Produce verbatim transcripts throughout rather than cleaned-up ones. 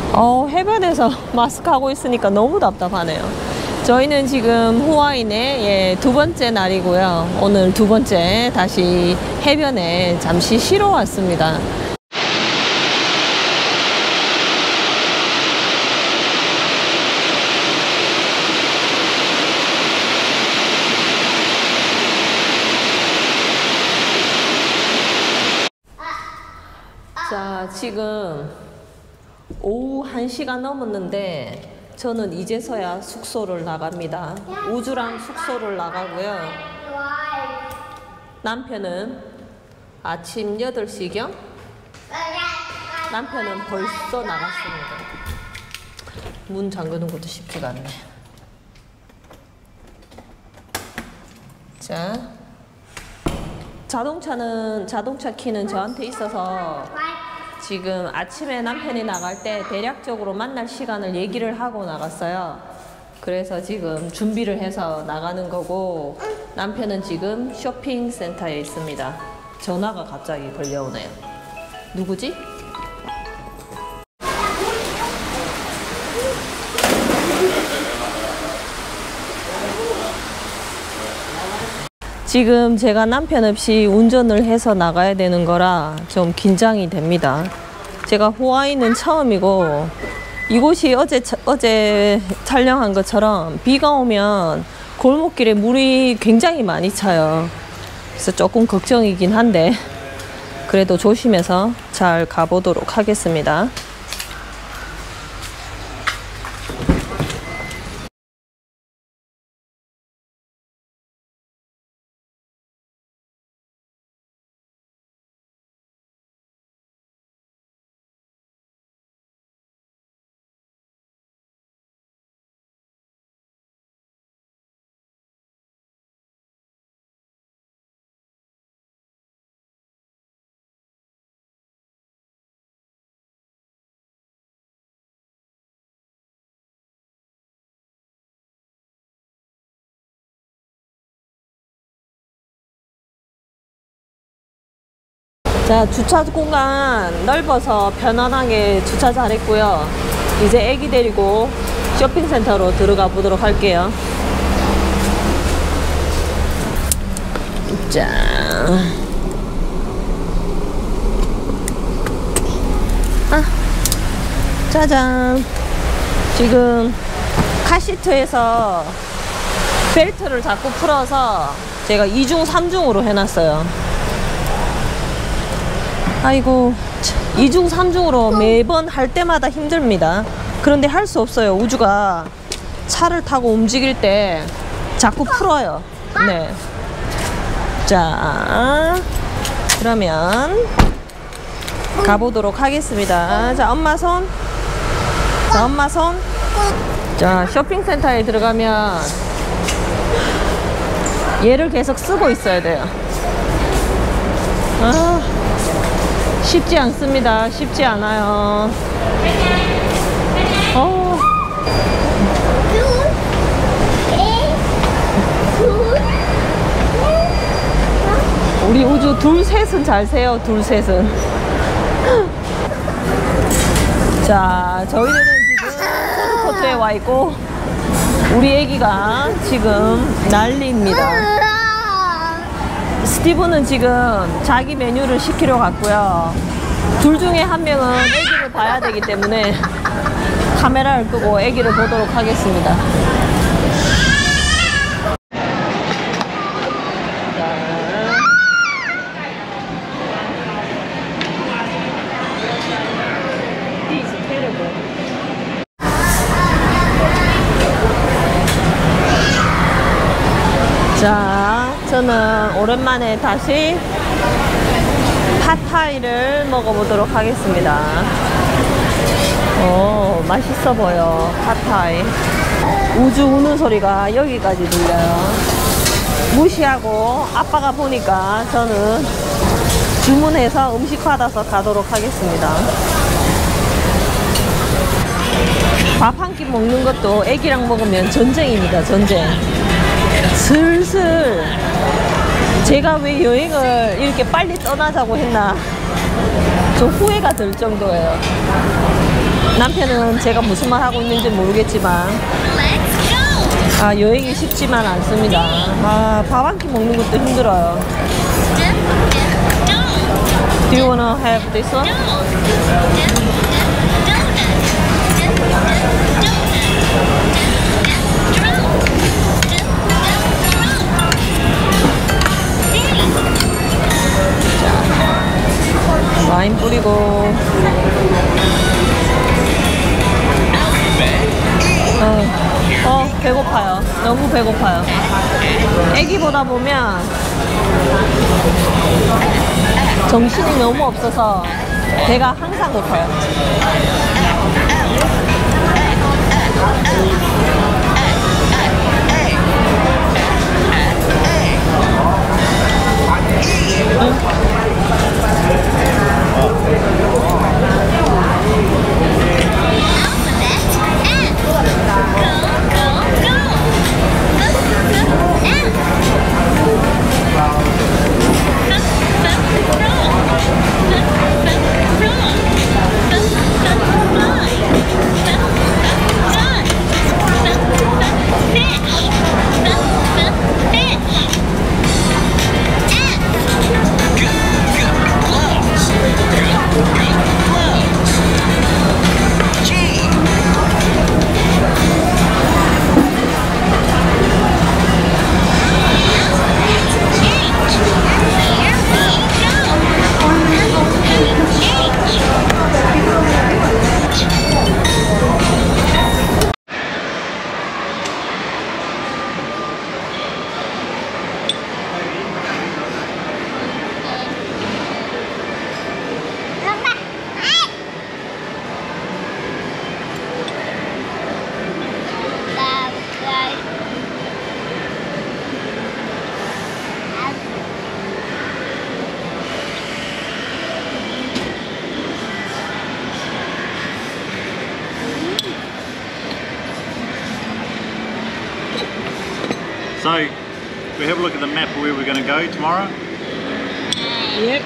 어, 해변에서 마스크 하고 있으니까 너무 답답하네요. 저희는 지금 후아인의 예, 두 번째 날이고요. 오늘 두 번째 다시 해변에 잠시 쉬러 왔습니다. 자, 지금 오후 한 시가 넘었는데 저는 이제서야 숙소를 나갑니다. 우주랑 숙소를 나가고요. 남편은 아침 여덟 시경 남편은 벌써 나갔습니다. 문 잠그는 것도 쉽지가 않네. 자, 자동차는 자동차 키는 저한테 있어서 지금 아침에 남편이 나갈 때 대략적으로 만날 시간을 얘기를 하고 나갔어요. 그래서 지금 준비를 해서 나가는 거고, 남편은 지금 쇼핑센터에 있습니다. 전화가 갑자기 걸려오네요. 누구지? 지금 제가 남편 없이 운전을 해서 나가야 되는 거라 좀 긴장이 됩니다. 제가 후아인은 처음이고, 이곳이 어제, 어제 촬영한 것처럼 비가 오면 골목길에 물이 굉장히 많이 차요. 그래서 조금 걱정이긴 한데 그래도 조심해서 잘 가보도록 하겠습니다. 자, 주차 공간 넓어서 편안하게 주차 잘했고요. 이제 애기 데리고 쇼핑센터로 들어가 보도록 할게요. 자, 아, 짜잔. 지금 카시트에서 벨트를 자꾸 풀어서 제가 이중 삼중으로 해놨어요. 아이고, 이중 삼중으로 매번 할 때마다 힘듭니다. 그런데 할 수 없어요. 우주가 차를 타고 움직일 때 자꾸 풀어요. 네. 자, 그러면 가보도록 하겠습니다. 자, 엄마 손. 자, 엄마 손. 자, 쇼핑센터에 들어가면 얘를 계속 쓰고 있어야 돼요. 아, 쉽지 않습니다. 쉽지 않아요. 어. 우리 우주 둘 셋은 잘 세요. 둘 셋은. 자, 저희들은 지금 푸드코트에 와 있고 우리 애기가 지금 난리입니다. 스티브는 지금 자기 메뉴를 시키러 갔고요. 둘 중에 한 명은 애기를 봐야 되기 때문에 카메라를 끄고 애기를 보도록 하겠습니다. 자, 저는 오랜만에 다시 팟타이를 먹어보도록 하겠습니다. 오, 맛있어 보여. 팟타이. 우주 우는 소리가 여기까지 들려요. 무시하고 아빠가 보니까 저는 주문해서 음식 받아서 가도록 하겠습니다. 밥 한 끼 먹는 것도 애기랑 먹으면 전쟁입니다. 전쟁. 슬슬 제가 왜 여행을 이렇게 빨리 떠나자고 했나 좀 후회가 들 정도예요. 남편은 제가 무슨 말 하고 있는지 모르겠지만 아, 여행이 쉽지만 않습니다. 아, 밥 한 끼 먹는 것도 힘들어요. Do you wanna have this one? 자, 와인 뿌리고. 어, 어, 배고파요. 너무 배고파요. 애기 보다 보면 정신이 너무 없어서 배가 항상 고파요. So, we have a look at the map of where we're going to go tomorrow. Yep.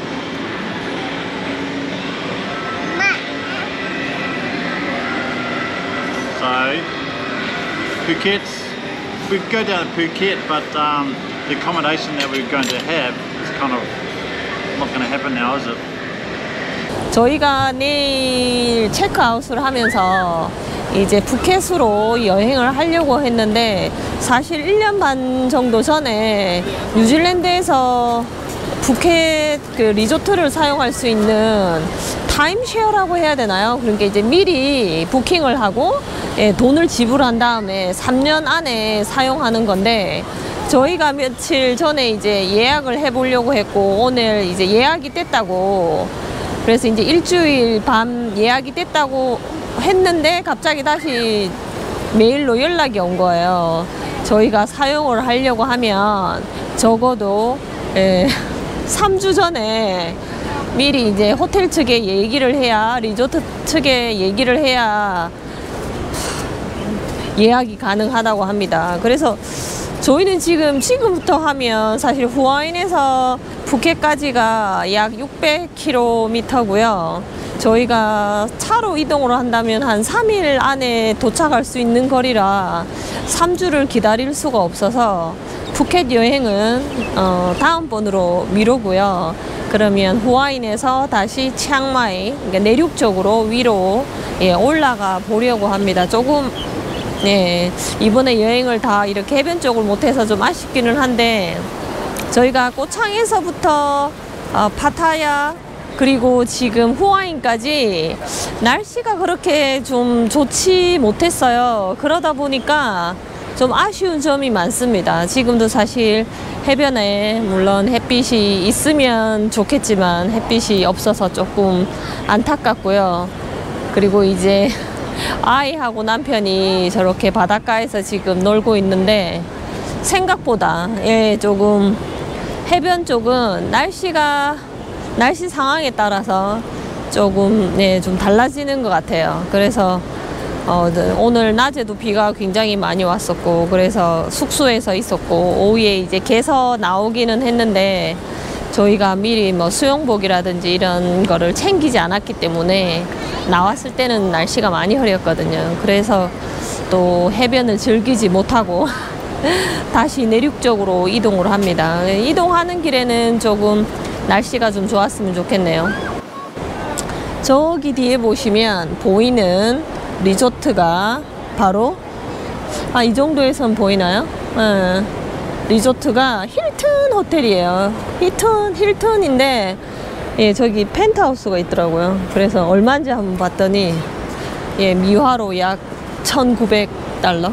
So, Phuket's, we go down to Phuket, but um, the accommodation that we're going to have is kind of not going to happen now, is it? 저희가 내일 체크아웃을 하면서 이제 푸켓으로 여행을 하려고 했는데 사실 일 년 반 정도 전에 뉴질랜드에서 푸켓 그 리조트를 사용할 수 있는 타임쉐어라고 해야 되나요? 그러니까 이제 미리 부킹을 하고 예, 돈을 지불한 다음에 삼 년 안에 사용하는 건데 저희가 며칠 전에 이제 예약을 해보려고 했고 오늘 이제 예약이 됐다고 그래서 이제 일주일 밤 예약이 됐다고 했는데 갑자기 다시 메일로 연락이 온 거예요. 저희가 사용을 하려고 하면 적어도 예, 삼 주 전에 미리 이제 호텔 측에 얘기를 해야 리조트 측에 얘기를 해야 예약이 가능하다고 합니다. 그래서 저희는 지금 지금부터 하면 사실 후아인에서 푸켓까지가 약 육백 킬로미터고요. 저희가 차로 이동을 한다면 한 삼 일 안에 도착할 수 있는 거리라 삼 주를 기다릴 수가 없어서 푸켓 여행은 어, 다음번으로 미루고요. 그러면 후아인에서 다시 치앙마이 그러니까 내륙 쪽으로 위로 예, 올라가 보려고 합니다. 조금 예, 이번에 여행을 다 이렇게 해변 쪽을 못해서 좀 아쉽기는 한데 저희가 꼬창에서부터 어, 파타야 그리고 지금 후아인까지 날씨가 그렇게 좀 좋지 못했어요. 그러다 보니까 좀 아쉬운 점이 많습니다. 지금도 사실 해변에 물론 햇빛이 있으면 좋겠지만 햇빛이 없어서 조금 안타깝고요. 그리고 이제 아이하고 남편이 저렇게 바닷가에서 지금 놀고 있는데 생각보다 예, 조금 해변 쪽은 날씨가 날씨 상황에 따라서 조금 네, 좀 달라지는 것 같아요. 그래서 어, 오늘 낮에도 비가 굉장히 많이 왔었고 그래서 숙소에서 있었고 오후에 이제 개서 나오기는 했는데 저희가 미리 뭐 수영복이라든지 이런 거를 챙기지 않았기 때문에 나왔을 때는 날씨가 많이 흐렸거든요. 그래서 또 해변을 즐기지 못하고 다시 내륙 쪽으로 이동을 합니다. 이동하는 길에는 조금 날씨가 좀 좋았으면 좋겠네요. 저기 뒤에 보시면 보이는 리조트가 바로 아, 이 정도에선 보이나요? 네. 리조트가 힐튼 호텔이에요. 힐튼, 힐튼인데 예, 저기 펜트하우스가 있더라고요. 그래서 얼마인지 한번 봤더니 예, 미화로 약 천구백 달러.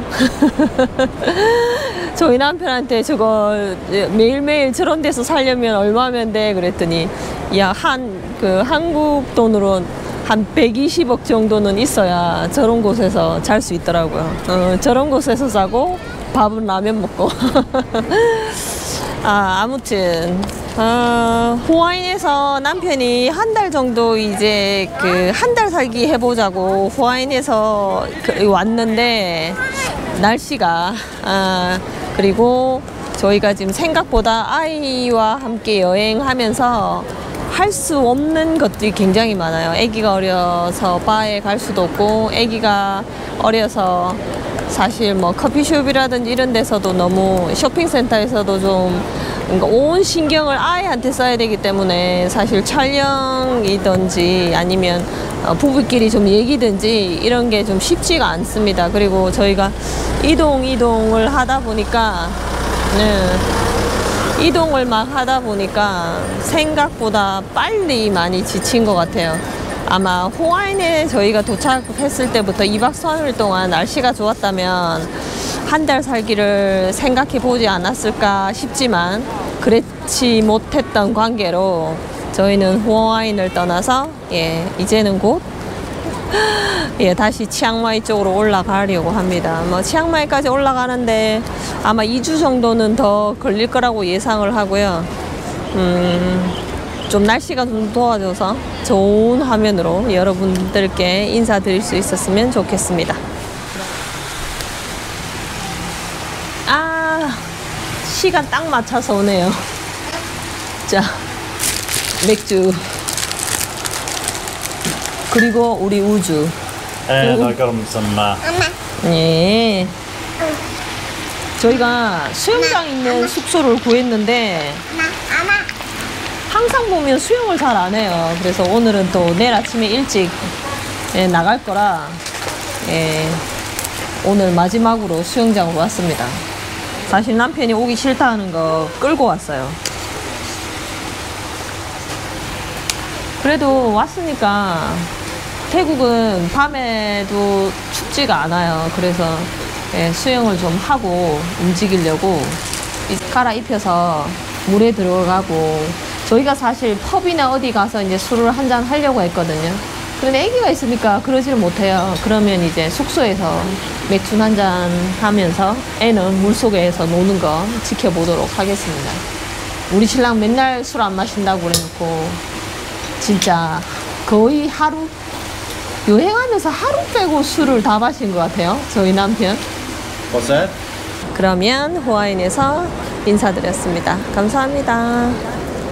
저희 남편한테 저거 매일매일 저런 데서 살려면 얼마면 돼? 그랬더니 야, 한 그 한국 돈으로 한 백이십억 정도는 있어야 저런 곳에서 잘 수 있더라고요. 어, 저런 곳에서 자고 밥은 라면 먹고. 아, 아무튼 어, 호와이에서 남편이 한 달 정도 이제 그 한 달 살기 해보자고 호와이에서 그 왔는데 날씨가 아, 그리고 저희가 지금 생각보다 아이와 함께 여행하면서 할 수 없는 것들이 굉장히 많아요. 아기가 어려서 바에 갈 수도 없고, 아기가 어려서 사실 뭐 커피숍이라든지 이런 데서도 너무 쇼핑센터에서도 좀 온 신경을 아이한테 써야 되기 때문에 사실 촬영이든지 아니면 부부끼리 좀 얘기든지 이런 게 좀 쉽지가 않습니다. 그리고 저희가 이동 이동을 하다 보니까 네, 이동을 막 하다 보니까 생각보다 빨리 많이 지친 것 같아요. 아마 호와이에 저희가 도착했을 때부터 이 박 삼 일 동안 날씨가 좋았다면 한 달 살기를 생각해 보지 않았을까 싶지만 그렇지 못했던 관계로 저희는 호와이를 떠나서 예, 이제는 곧 예, 다시 치앙마이 쪽으로 올라가려고 합니다. 뭐 치앙마이까지 올라가는데 아마 이 주 정도는 더 걸릴 거라고 예상을 하고요. 음, 좀 날씨가 좀 도와줘서 좋은 화면으로 여러분들께 인사드릴 수 있었으면 좋겠습니다. 아, 시간 딱 맞춰서 오네요. 자, 맥주. 그리고 우리 우주. And I got him some. Uh, 예. 저희가 수영장 있는 숙소를 구했는데 항상 보면 수영을 잘 안 해요. 그래서 오늘은 또 내일 아침에 일찍 예, 나갈 거라 예, 오늘 마지막으로 수영장으로 왔습니다. 사실 남편이 오기 싫다 하는 거 끌고 왔어요. 그래도 왔으니까 태국은 밤에도 춥지가 않아요. 그래서 예, 수영을 좀 하고 움직이려고 갈아입혀서 물에 들어가고, 저희가 사실 펍이나 어디 가서 이제 술을 한잔 하려고 했거든요. 그런데 아기가 있으니까 그러지를 못해요. 그러면 이제 숙소에서 맥주 한잔 하면서 애는 물속에서 노는 거 지켜보도록 하겠습니다. 우리 신랑 맨날 술 안 마신다고 그래놓고 진짜 거의 하루, 여행하면서 하루 빼고 술을 다 마신 것 같아요. 저희 남편. what's that? 그러면 호와이에서 인사드렸습니다. 감사합니다.